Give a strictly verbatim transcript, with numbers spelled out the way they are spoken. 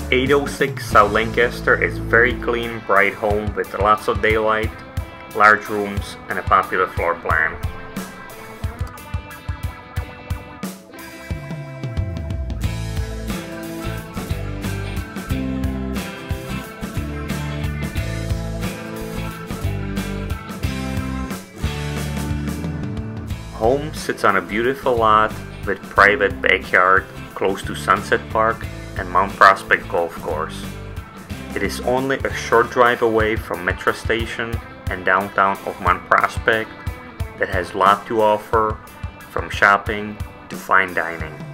eight oh six South Lancaster is a very clean, bright home with lots of daylight, large rooms, and a popular floor plan. Home sits on a beautiful lot with private backyard close to Sunset Park and Mount Prospect Golf Course. It is only a short drive away from Metro Station and downtown of Mount Prospect that has a lot to offer, from shopping to fine dining.